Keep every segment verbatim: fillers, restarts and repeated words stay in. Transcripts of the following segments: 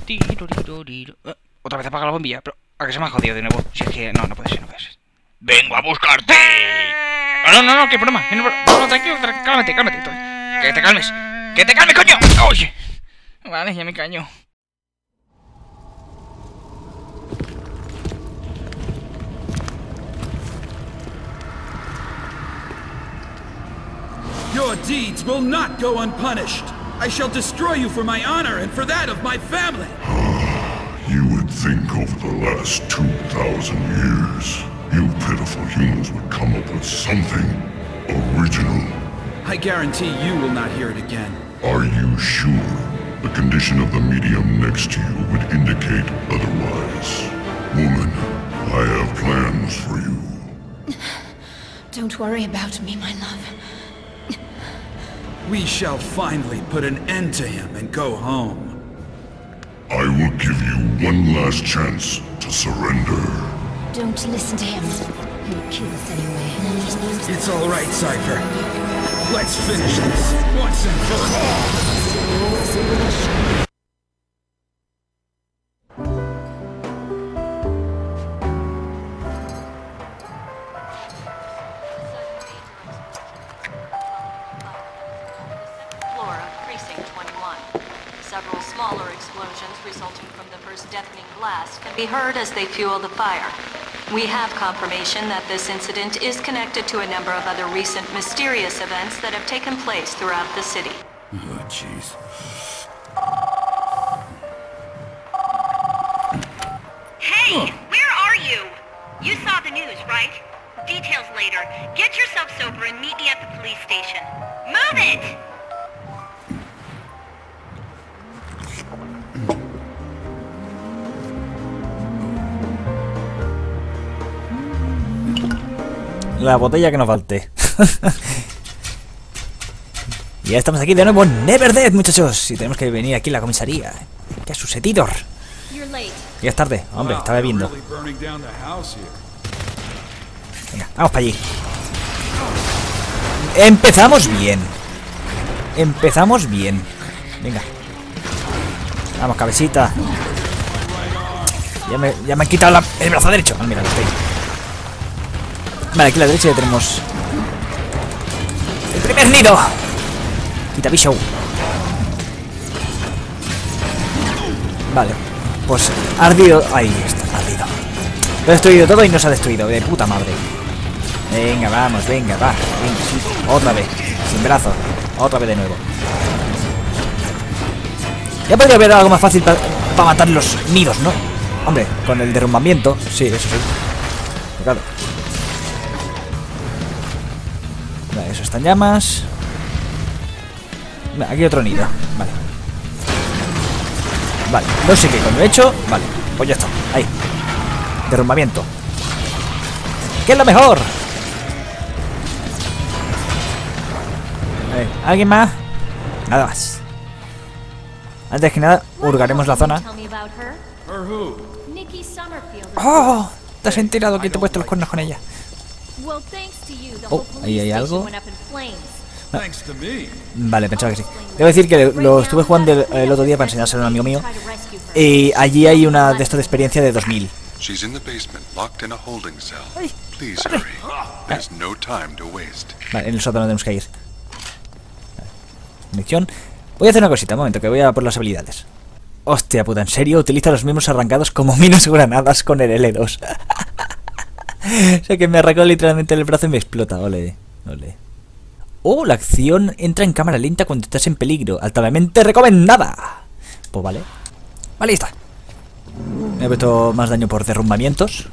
Eh, Otra vez apaga la bombilla, pero a que se me ha jodido de nuevo. Si es que no, no puede ser, no puede ser. ¡Vengo a buscarte! No, no, no, no, qué problema. No, no, tranquilo, tranquilo, cálmate, cálmate. Que te calmes. ¡Que te calmes, coño! ¡Oye! Vale, ya me caño. Your deeds will not go unpunished. I shall destroy you for my honor and for that of my family. You would think over the last two thousand years, you pitiful humans would come up with something original. I guarantee you will not hear it again. Are you sure? The condition of the medium next to you would indicate otherwise. Woman, I have plans for you. Don't worry about me, my love. We shall finally put an end to him and go home. I will give you one last chance to surrender. Don't listen to him. He'll kill us anyway. It's all right, Cypher. Let's finish this once and for all. Flora, Precinct twenty-one. Several smaller explosions resulting from the first deafening blast can be heard as they fuel the fire. We have confirmation that this incident is connected to a number of other recent mysterious events that have taken place throughout the city. Oh, jeez. Hey, where are you? You saw the news, right? Details later. Get yourself sober and meet me at the police station. Move it! La botella que nos falte. Ya estamos aquí de nuevo en Never Dead, muchachos. Y tenemos que venir aquí a la comisaría. ¡Qué sucedido! Ya es tarde, hombre, está bebiendo. Venga, vamos para allí. Empezamos bien. Empezamos bien. Venga. Vamos, cabecita. Ya me, ya me han quitado la, el brazo derecho. Ah, mira, lo estoy. Vale, aquí a la derecha ya tenemos el primer nido. Quita bicho. Vale, pues ardido. Ahí está, ardido. Lo he destruido todo y no se ha destruido. De puta madre. Venga, vamos, venga, va. Venga, sí. Otra vez, sin brazo. Otra vez de nuevo. Ya podría haber algo más fácil para pa matar los nidos, ¿no? Hombre, con el derrumbamiento. Sí, eso sí. Claro. Vale, eso está en llamas. Vale, aquí hay otro nido. Vale. Vale, no sé qué coño he hecho. Vale, pues ya está. Ahí. Derrumbamiento. ¿Qué es lo mejor? A ver, ¿alguien más? Nada más. Antes que nada, hurgaremos la zona. ¡Oh! ¿Te has enterado que te he puesto los cuernos con ella? Oh, ahí hay algo. No. Vale, pensaba que sí. Debo decir que lo estuve jugando el, el otro día para enseñárselo a un amigo mío. Y allí hay una de esto de experiencia de dos mil. Ay, vale, en el sótano tenemos que ir. Munición. Voy a hacer una cosita, un momento, que voy a por las habilidades. Hostia puta, ¿en serio? Utiliza los mismos arrancados como minas granadas con el L dos. O sea que me arrancó literalmente el brazo y me explota. Ole, ole. Oh, la acción entra en cámara lenta cuando estás en peligro. Altamente recomendada. Pues vale. Vale, ahí está. Me he puesto más daño por derrumbamientos.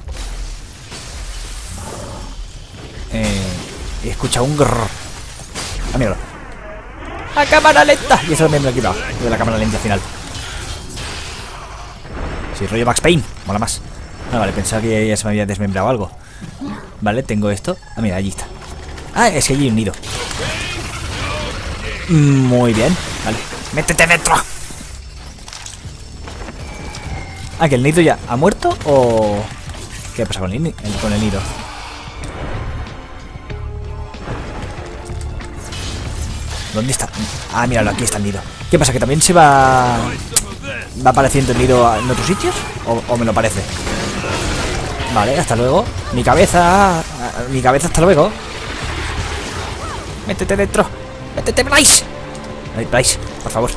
Eh, he escuchado un grrr. Ah, míralo. ¡A cámara lenta! Y eso también me lo he quitado. De la cámara lenta final. Sí, rollo Max Payne. Mola más. Ah, vale, pensaba que ya se me había desmembrado algo. Vale, tengo esto. Ah, mira, allí está. Ah, es que allí hay un nido. Muy bien. Vale, métete dentro. Ah, que el nido ya ha muerto o... ¿Qué pasa con el, con el nido? ¿Dónde está? Ah, míralo, aquí está el nido. ¿Qué pasa? Que también se va... ¿Va apareciendo el nido en otros sitios? ¿O, o me lo parece? Vale, hasta luego. Mi cabeza... Mi cabeza, hasta luego. Métete dentro. Métete, Bryce. Ay, Bryce, por favor.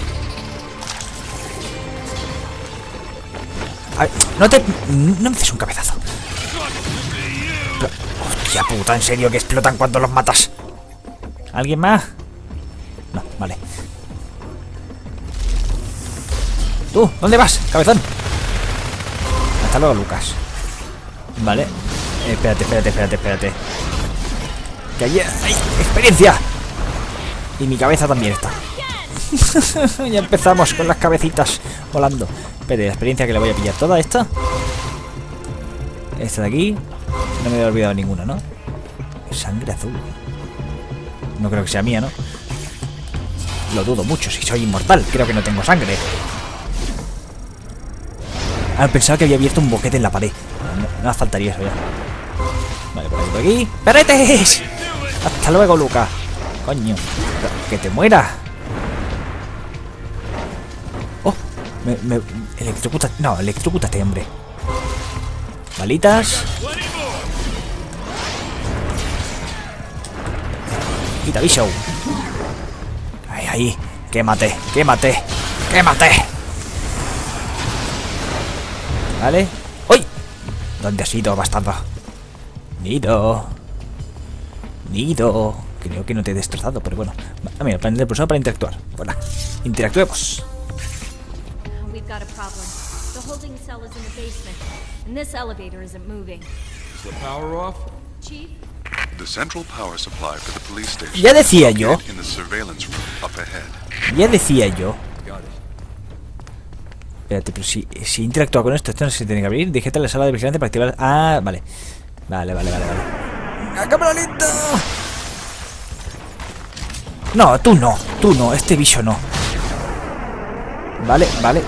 A ver, no te... No me des un cabezazo. Pero, hostia puta, en serio que explotan cuando los matas. ¿Alguien más? No, vale. ¿Tú? ¿Dónde vas, cabezón? Hasta luego, Lucas. Vale. Eh, espérate, espérate, espérate, espérate. Que allí hay experiencia. Y mi cabeza también está. Ya empezamos con las cabecitas volando. Espérate, la experiencia que le voy a pillar. Toda esta. Esta de aquí. No me he olvidado ninguna, ¿no? Sangre azul. No creo que sea mía, ¿no? Lo dudo mucho, si soy inmortal. Creo que no tengo sangre. Ah, pensaba que había abierto un boquete en la pared. No, no faltaría eso ya. Vale, por aquí, por aquí. ¡Perretes! Hasta luego, Luca. Coño. Que te muera. Oh, me, me electrocuta. No, electrocútate, hombre. Balitas. Quita Bishop. Ahí, ahí. Quémate, quémate, quémate. Vale. ¡Uy! ¿Dónde has ido, bastardo? Nido. Nido. Creo que no te he destrozado, pero bueno. Ah, mira, el panel de pulsado para interactuar. Bueno, interactuemos. We've got a problem. The holding cell is in the basement, and this elevator isn't moving. Is the power off? Chief? The central power supply for the police station. Ya decía yo. In the surveillance room up ahead. Ya decía yo. Got it. Espérate, pero si, si interactúa con esto, esto no se tiene que abrir. Digita la sala de vigilancia para activar. Ah, vale. Vale, vale, vale, vale. ¡A cámara lenta! No, tú no, tú no, este bicho no. Vale, vale.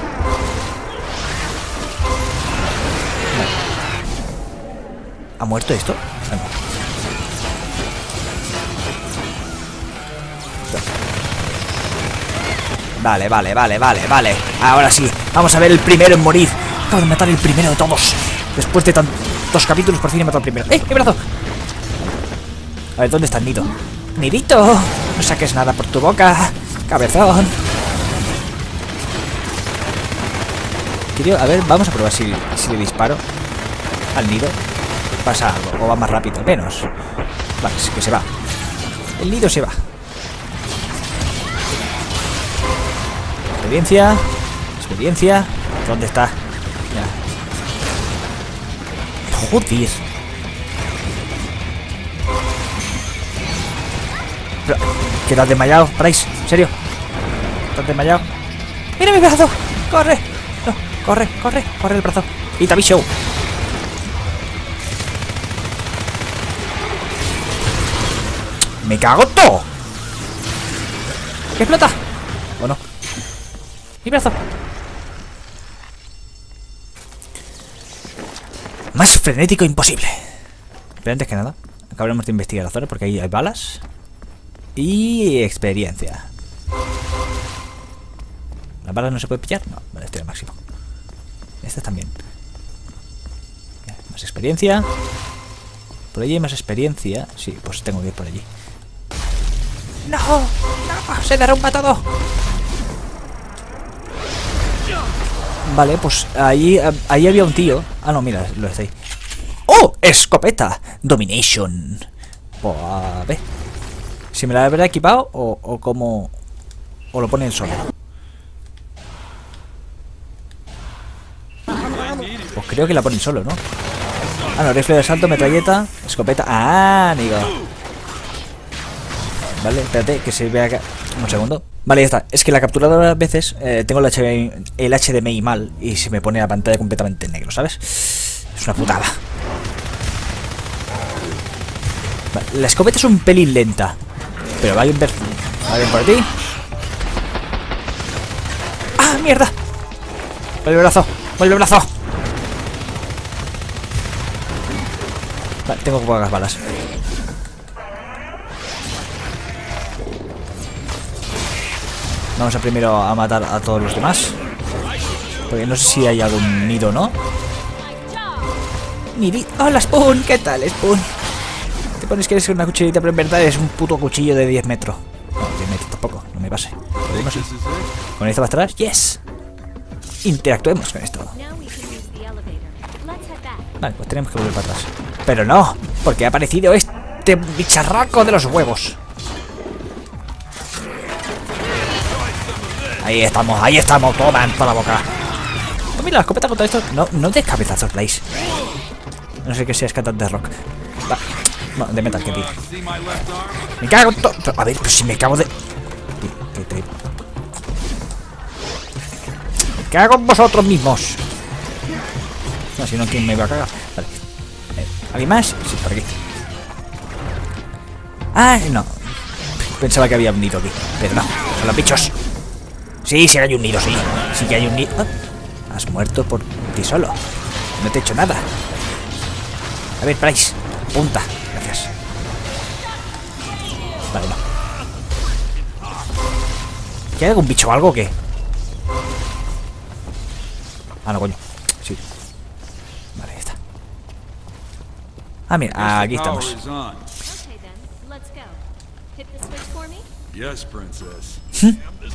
¿Ha muerto esto? Ah, no. Vale, vale, vale, vale, vale. Ahora sí, vamos a ver el primero en morir. Acabo de matar el primero de todos. Después de tantos capítulos, por fin he matado al primero. ¡Eh, mi brazo! A ver, ¿dónde está el nido? ¡Nidito! No saques nada por tu boca, cabezón. Quiero, a ver, vamos a probar si, si le disparo al nido. Pasa algo, o va más rápido, menos. Vale, es que se va. El nido se va. Experiencia. Experiencia. ¿Dónde está? Ya. Joder. Pero, ¿qué te has desmayado, Bryce? ¿En serio? ¿Te has desmayado? ¡Mira mi brazo! ¡Corre! No, corre, corre, corre el brazo. ¡Ita bicho! ¡Me cago en todo! ¿Qué explota? ¿O no? ¡Mi brazo! Más frenético imposible. Pero antes que nada, acabaremos de investigar la zona porque ahí hay balas. Y experiencia. ¿Las balas no se puede pillar? No, vale, estoy al máximo. Estas también. Más experiencia. Por allí hay más experiencia. Sí, pues tengo que ir por allí. ¡No! ¡No! ¡Se derrumba todo! Vale, pues ahí, ahí había un tío. Ah, no, mira, lo está ahí. ¡Oh! ¡Escopeta! Domination. Pues a ver. Si me la habrá equipado o, o como... O lo pone él solo. Pues creo que la pone solo, ¿no? Ah, no, rifle de asalto, metralleta, escopeta. Ah, amigo. Vale, espérate, que se vea acá. Un segundo. Vale, ya está. Es que la capturadora a veces eh, tengo el H D M I, el H D M I mal y se me pone la pantalla completamente en negro, ¿sabes? Es una putada. Vale, la escopeta es un pelín lenta. Pero va alguien, ver... ¿Alguien por aquí? ¡Ah, mierda! ¡Vuelve el brazo! ¡Vuelve el brazo! Vale, tengo pocas balas. Vamos a primero a matar a todos los demás. Porque no sé si hay algún nido, ¿no? Nidito. ¡Hola, Spoon! ¿Qué tal, Spoon? Te pones que eres una cuchillita, pero en verdad es un puto cuchillo de diez metros. No, diez metros tampoco, no me pase. ¿Podemos ir con esto para atrás? ¡Yes! Interactuemos con esto. Vale, pues tenemos que volver para atrás. Pero no, porque ha aparecido este bicharraco de los huevos. Ahí estamos, ahí estamos, toma en toda la boca. Oh, mira, la escopeta contra esto. No, no des cabezazos, Blaze. No sé que seas cantante de rock. Va. No, de metal, que tío. Me cago en todo. A ver, pues si me cago de. ¿Qué te... Me cago en vosotros mismos. No, si no, ¿quién me va a cagar? Vale. Eh, ¿Alguien más? Sí, por aquí. Ah, no. Pensaba que había un nido aquí. Pero no, son los bichos. Sí, sí hay un nido, sí. Sí que hay un nido. Ah, has muerto por ti solo. No te he hecho nada. A ver, Price. Punta. Gracias. Vale, no. ¿Hay algún bicho o algo o qué? Ah, no, coño. Sí. Vale, ahí está. Ah, mira, aquí estamos. Yes, princess. ¿Mm?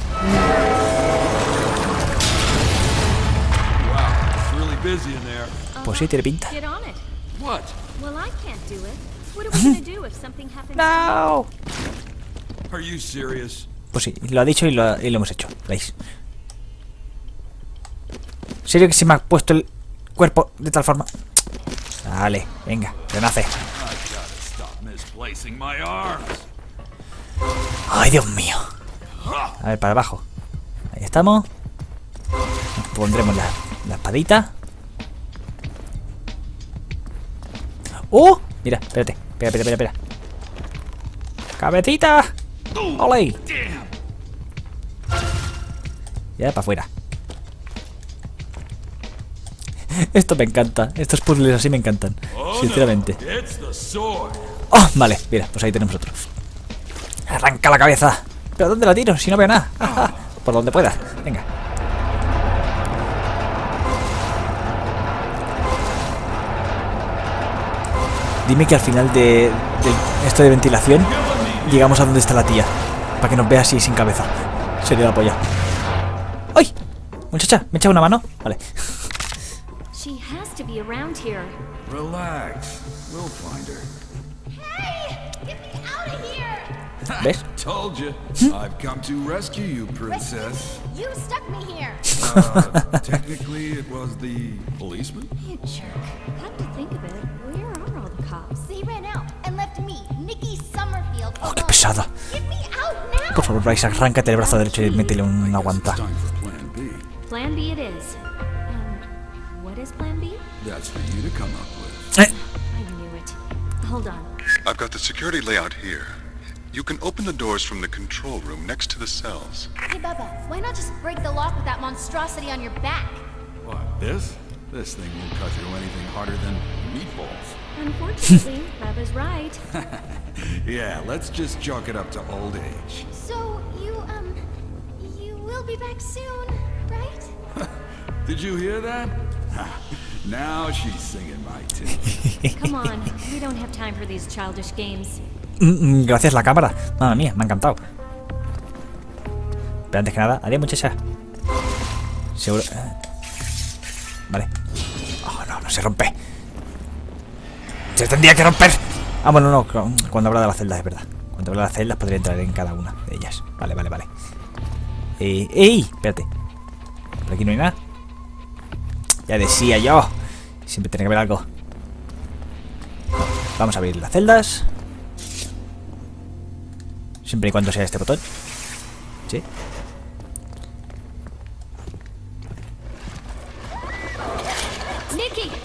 Pues sí, tiene pinta. What? No. Are you serious? Pues sí, lo ha dicho y lo, y lo hemos hecho. ¿Veis? ¿En serio que se me ha puesto el cuerpo de tal forma? Vale, venga, renace. Ay, Dios mío. A ver, para abajo. Ahí estamos. Nos pondremos la, la espadita. ¡Oh! Mira, espérate. Espera, espera, espera, espera. ¡Cabecita! ¡Ole! Ya, para afuera. Esto me encanta. Estos puzzles así me encantan. Sinceramente. ¡Oh! Vale, mira, pues ahí tenemos otro. ¡Arranca la cabeza! ¿Pero dónde la tiro? Si no veo nada. ¡Ajá! Por donde pueda. Venga. Dime que al final de, de esto de ventilación llegamos a donde está la tía. Para que nos vea así sin cabeza. Sería la polla. ¡Ay! Muchacha, ¿me echa una mano? Vale. She has to be around here. Relax. We'll find her. Hey! Get me out of here! ¿Ves? Told you. I've come to rescue you, princess. You stuck me here! Uh, technically, it was the policeman. You jerk. Come to think of it, where are all the cops? They ran out and left me, Nikki Summerfield, Oh, qué alone. pesada. Get me out now! Por favor, Bryce, arráncate el brazo derecho y métele una guanta. Time for plan B. Plan B it is. Um, what is Plan B? That's for you to come up with. Eh. I knew it. Hold on. I've got the security layout here. You can open the doors from the control room next to the cells. Hey, Bubba, why not just break the lock with that monstrosity on your back? What, this? This thing won't cut through anything harder than meatballs. Unfortunately, Bubba's right. Yeah, let's just chalk it up to old age. So, you, um, you will be back soon, right? Did you hear that? Now she's singing my tune. Come on, we don't have time for these childish games. Mm, Gracias la cámara. Madre mía, me ha encantado. Pero antes que nada, adiós, muchacha. Seguro. eh, Vale. Oh, no, no se rompe. Se tendría que romper. Ah, bueno, no, cuando habla de las celdas, es verdad. Cuando habla de las celdas podría entrar en cada una de ellas. Vale, vale, vale. Eh, ¡Ey! Espérate. Por aquí no hay nada. Ya decía yo. Siempre tiene que haber algo. Vamos a abrir las celdas. Siempre y cuando sea este botón. ¿Sí? Nikki!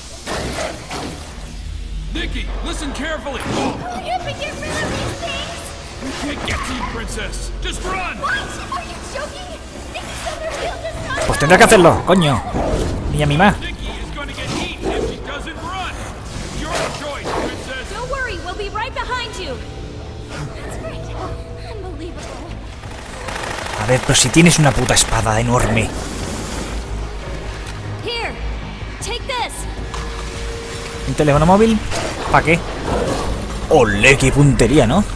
Nikki, listen carefully. Oh, you have to get rid of these things! We can't get to you, princess. Just run. What? Are you joking? Nikki Summerfield does not... Pues tendrá que hacerlo, coño. Niña mima. Nikki is going to get eaten if she doesn't run. Your choice, princess. Don't worry, we'll be right behind you. That's great. Unbelievable. A ver, pero si tienes una puta espada enorme. Take this. Un teléfono móvil. ¿Para qué? ¡Olé, qué puntería!, ¿no?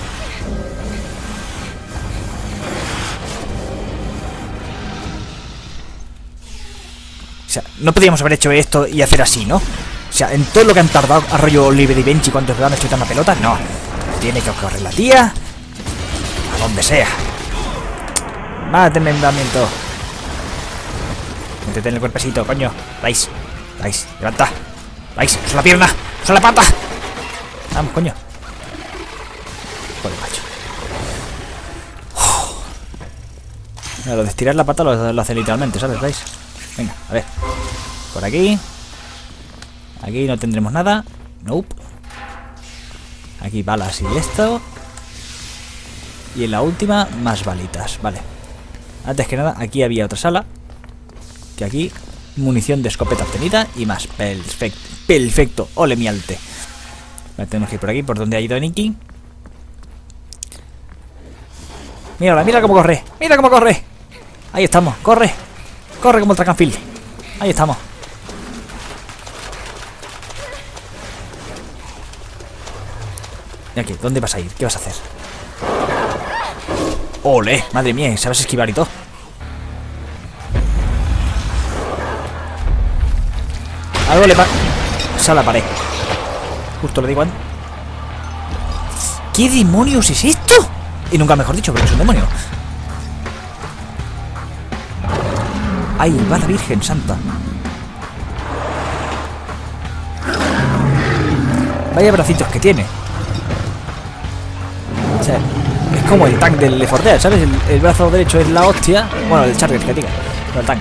O sea, no podríamos haber hecho esto y hacer así, ¿no? O sea, en todo lo que han tardado a rollo Oliver y Benji cuando se han hecho una pelota, no. Tiene que correr la tía a donde sea. Más desmembramiento. Métete en el cuerpecito, coño. Vais, vais, levanta. Vais, usa la pierna, usa la pata. Vamos, coño. Joder, macho. Uf. Mira, lo de estirar la pata lo, lo hace literalmente, ¿sabes? ¿Veis? Venga, a ver. Por aquí. Aquí no tendremos nada. Nope. Aquí balas y esto. Y en la última, más balitas. Vale. Antes que nada, aquí había otra sala. Que aquí, munición de escopeta obtenida y más. Perfecto. Perfecto. Ole mi alte. Vale, tenemos que ir por aquí, por donde ha ido Nikki. Mírala, mira cómo corre. Mira cómo corre. Ahí estamos. Corre. Corre como el track and field. Ahí estamos. ¿Y aquí? ¿Dónde vas a ir? ¿Qué vas a hacer? ¡Ole! Madre mía, sabes esquivar y todo. Algo le pasa a la pared. Justo le digo. ¿Qué demonios es esto? Y nunca mejor dicho, porque es un demonio. ¡Ay, va la Virgen Santa! Vaya bracitos que tiene. O sea, es como el tank del Left four Dead, ¿sabes? El, el brazo derecho es la hostia. Bueno, el Charger, que diga. Pero el tank.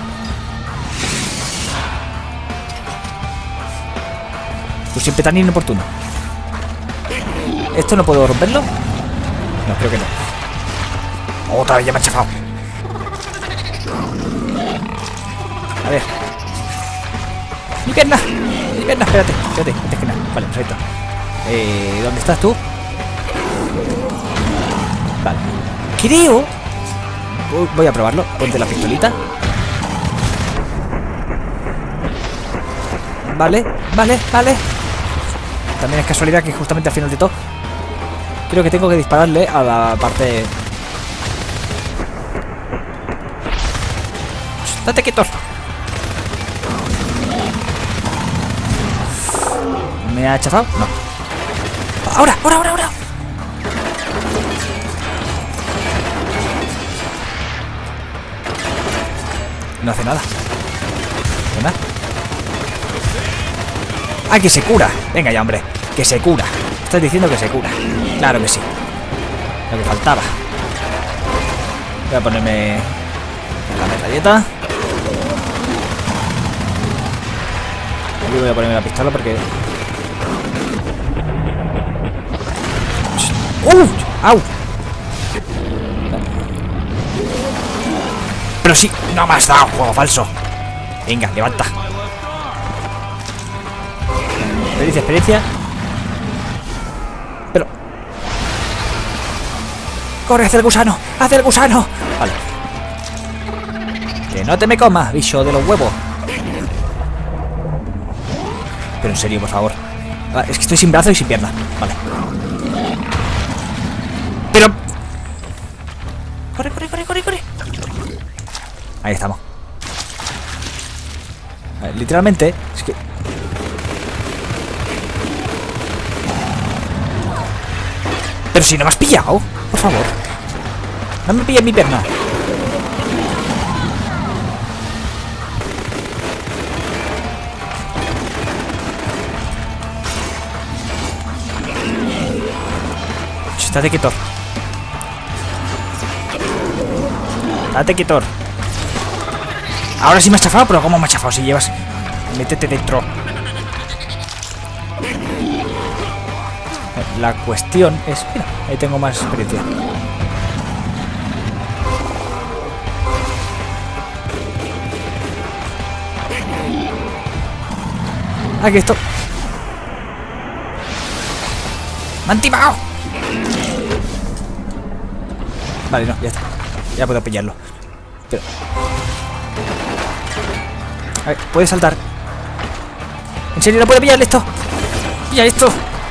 Pues siempre tan inoportuno. ¿Esto no puedo romperlo? No, creo que no. Otra vez ya me ha chafado. A ver. Mi pierna. Mi pierna, espérate. Espérate, antes que nada. Vale, perfecto. Eh, ¿dónde estás tú? Vale. Creo... Voy a probarlo. Ponte la pistolita. Vale, vale, vale. También es casualidad que justamente al final de todo creo que tengo que dispararle a la parte... ¡Date quieto! ¿Me ha chafado? No. ¡Ahora, ahora, ahora, ahora! No hace nada. ¿Verdad? ¡Ah, que se cura! Venga ya, hombre. Que se cura. Estás diciendo que se cura. Claro que sí. Lo que faltaba. Voy a ponerme la metralleta. Aquí voy a ponerme la pistola porque... ¡Uh! ¡Au! Pero sí, no me has dado, juego falso. Venga, levanta. Experiencia, experiencia. Pero... ¡Corre hacia el gusano! ¡Hacia el gusano! Vale. Que no te me comas, bicho de los huevos. Pero en serio, por favor. Ah, es que estoy sin brazo y sin pierna. Vale. Pero... Corre, corre, corre, corre, corre. Ahí estamos. A ver, literalmente, es que... Pero si no me has pillado, por favor. No me pilles mi pierna. Estate quieto. Estate quieto. Ahora sí me has chafado, pero ¿cómo me has chafado? Si llevas... Métete dentro. La cuestión es... Mira, ahí tengo más experiencia. Aquí esto. ¡Me han timado! Vale, no, ya está. Ya puedo pillarlo. Pero... A ver, puedes saltar. ¿En serio no puedo pillar esto? ¡Pilla esto!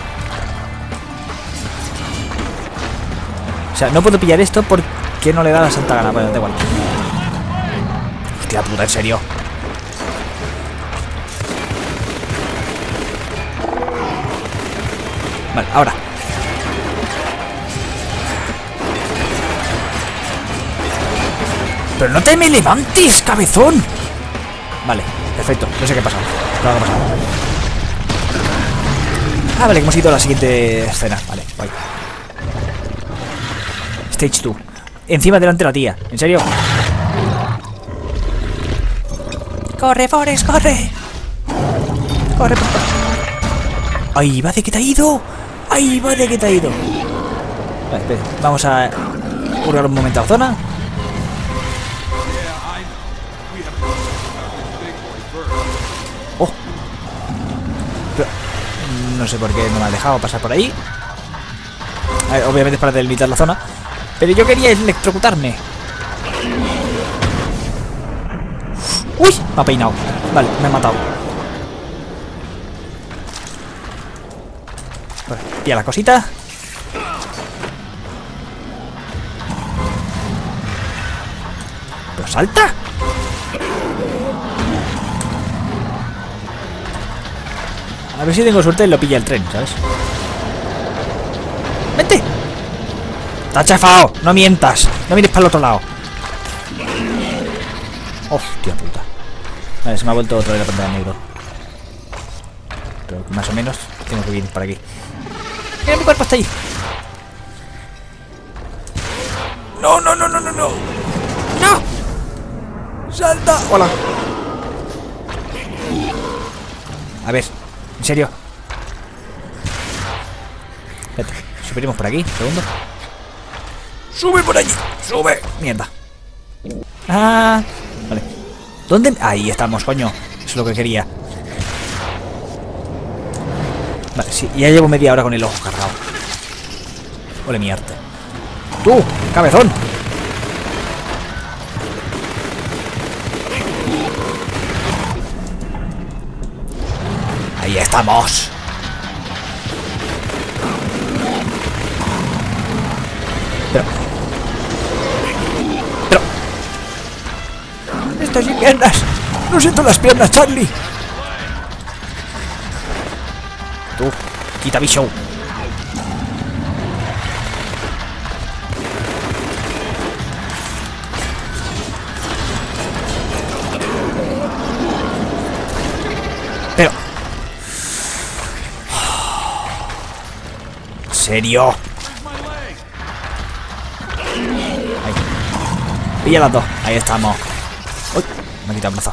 O sea, no puedo pillar esto porque no le da la santa gana. Bueno, da igual. Hostia puta, en serio. Vale, ahora. ¡Pero no te me levantes, cabezón! Vale, perfecto. No sé qué ha pasado. No, no ha pasado. Ah, vale, que hemos ido a la siguiente escena. Vale, guay. Stage dos. Encima delante de la tía. ¿En serio? ¡Corre, Forrest, corre! ¡Corre, por favor! ¡Ahí va de que te ha ido! ¡Ahí va de que te ha ido! Vale, espera. Vamos a hurgar un momento a la zona. ¡Oh! Pero, no sé por qué no me ha dejado pasar por ahí. A ver, obviamente es para delimitar la zona. Pero yo quería electrocutarme. ¡Uy! Me ha peinado. Vale, me ha matado. Vale, pilla la cosita. ¿Pero salta? A ver si tengo suerte y lo pilla el tren, ¿sabes? ¡Vente! ¡Está chafado! ¡No mientas! ¡No mires para el otro lado! ¡Hostia puta! Vale, se me ha vuelto otra vez la pantalla negro. Pero más o menos tengo que venir por aquí. ¡Mira, mi cuerpo está ahí! ¡No, no, no, no, no, no! ¡No! ¡Salta! ¡Hola! A ver, en serio. Espérate, subiremos por aquí, un segundo. ¡Sube por allí! ¡Sube! ¡Mierda! ¡Ah! Vale. ¿Dónde? Ahí estamos, coño. Eso es lo que quería. Vale, sí, ya llevo media hora con el ojo cargado. Ole mi arte. ¡Tú! ¡Cabezón! Ahí estamos. Pero... Pero... Estoy sin piernas. No siento las piernas, Charlie. Tú, quita mi show. Pero... ¿En serio? Ahí. Pilla las dos. Ahí estamos. Uy, me ha quitado el brazo.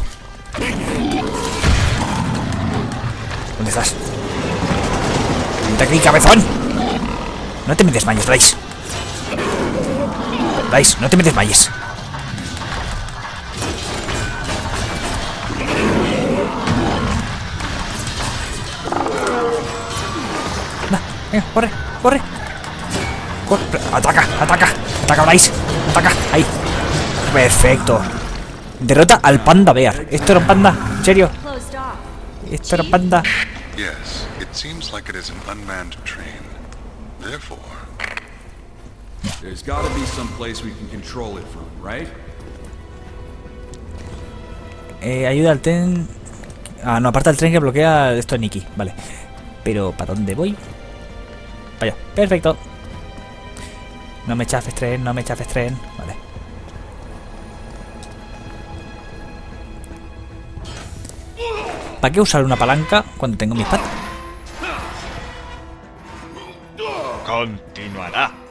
¿Dónde estás? ¡Vente aquí, cabezón! No te me desmayes, Bryce. Bryce, no te me desmayes. Va, venga, corre, corre. Corre. Ataca, ataca, ataca, Bryce. Ataca, ahí. Perfecto. Derrota al panda bear. ¿Esto era un panda? ¿En serio? ¿Esto era un panda? Yes, it seems like it is an unmanned train. Therefore, There's gotta be some place we can control it from, right? Eh, ayuda al tren. Ah, no, aparta el tren que bloquea esto de Nikki. Vale. Pero, ¿para dónde voy? Vaya, perfecto. No me chafes tren, no me chafes tren. Vale. ¿Para qué usar una palanca cuando tengo mi espada? Continuará.